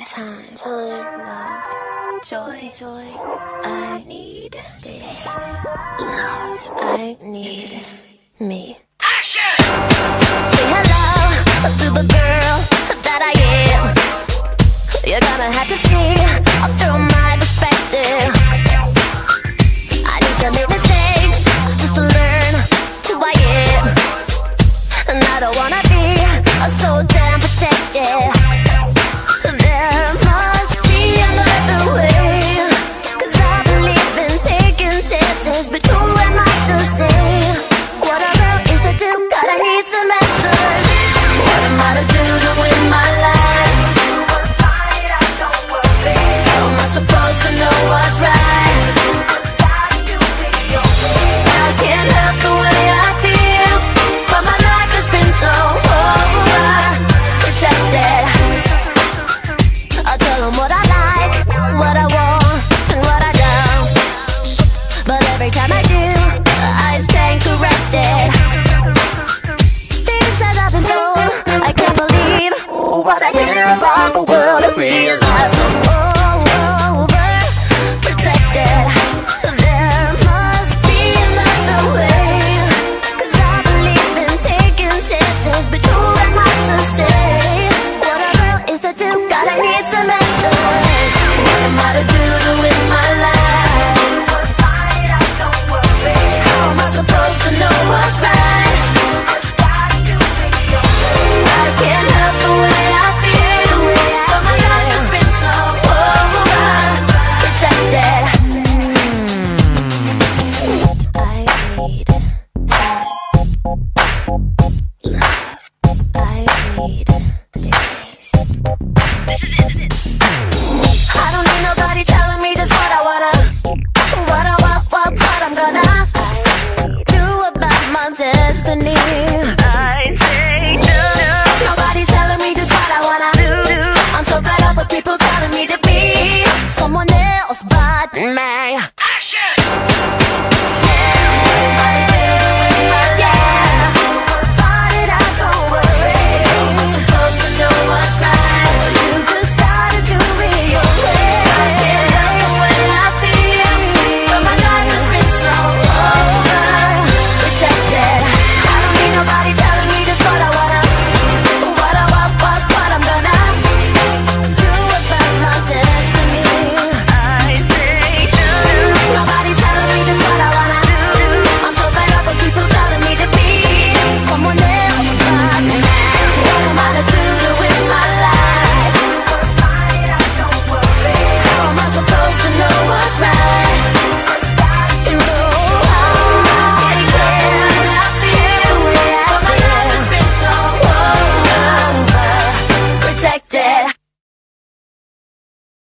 love, joy, I need space, love, I need me. Say hello to the girl that I am. You're gonna have to see through my perspective. I need to make mistakes just to learn who I am, and I don't wanna be so damn protected. There must be another way, 'cause I believe in taking chances, but who am I to say what a girl is to do? God, I need some answers. What am I to do to win my life? How am I supposed to know what's right? I can't help the way I feel, but my life has been so overprotected. I'll tell them what I like, what I want, and what I don't, but every time I do, I stand corrected. Things that I've been told, I can't believe what I hear about the world and realize I'm overprotected. There must be another way, 'cause I believe in taking chances, but who am I to say what a girl is to do? God, I need some answers. What am I to do to win my life? How am I supposed to know what's right? I can't help the way I feel, but my life has been so overprotected. I need time, love, I need space.